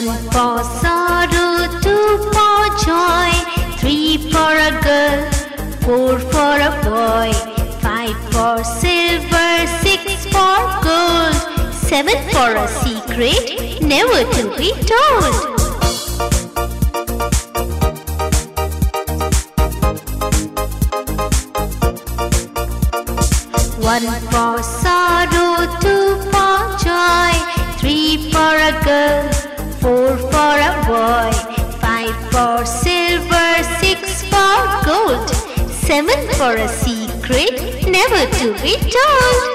One for sorrow, two for joy, three for a girl, four for a boy, five for silver, six for gold, seven for a secret never to be told. One for sorrow, two for joy, three for a girl, four for a boy, five for silver, six for gold, seven for a secret never to be told.